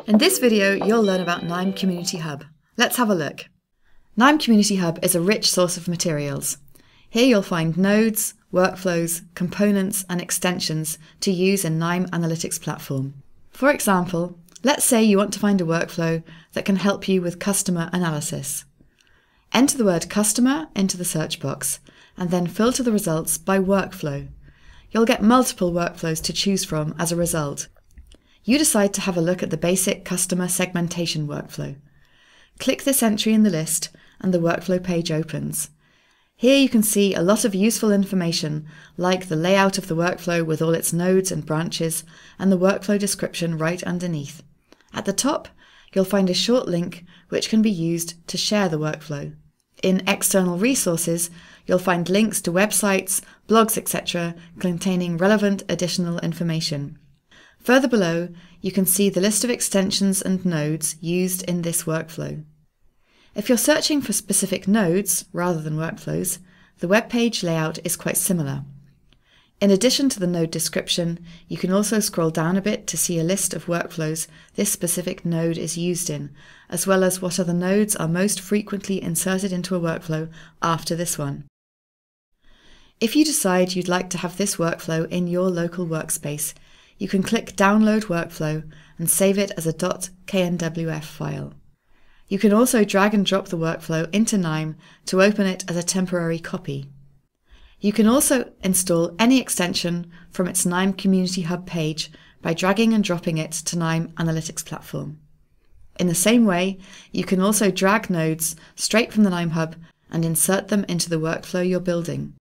In this video, you'll learn about KNIME Community Hub. Let's have a look. KNIME Community Hub is a rich source of materials. Here you'll find nodes, workflows, components and extensions to use in KNIME Analytics platform. For example, let's say you want to find a workflow that can help you with customer analysis. Enter the word customer into the search box and then filter the results by workflow. You'll get multiple workflows to choose from as a result. You decide to have a look at the basic customer segmentation workflow. Click this entry in the list and the workflow page opens. Here you can see a lot of useful information like the layout of the workflow with all its nodes and branches and the workflow description right underneath. At the top, you'll find a short link which can be used to share the workflow. In external resources, you'll find links to websites, blogs, etc. containing relevant additional information. Further below, you can see the list of extensions and nodes used in this workflow. If you're searching for specific nodes rather than workflows, the web page layout is quite similar. In addition to the node description, you can also scroll down a bit to see a list of workflows this specific node is used in, as well as what other nodes are most frequently inserted into a workflow after this one. If you decide you'd like to have this workflow in your local workspace, you can click Download Workflow and save it as a .knwf file. You can also drag and drop the workflow into KNIME to open it as a temporary copy. You can also install any extension from its KNIME Community Hub page by dragging and dropping it to KNIME Analytics platform. In the same way, you can also drag nodes straight from the KNIME Hub and insert them into the workflow you're building.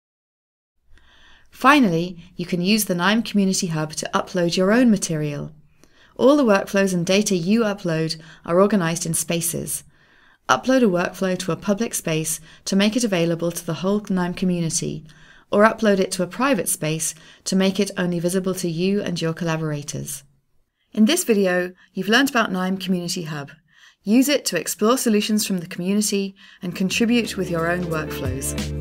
Finally, you can use the KNIME Community Hub to upload your own material. All the workflows and data you upload are organized in spaces. Upload a workflow to a public space to make it available to the whole KNIME community, or upload it to a private space to make it only visible to you and your collaborators. In this video, you've learned about KNIME Community Hub. Use it to explore solutions from the community and contribute with your own workflows.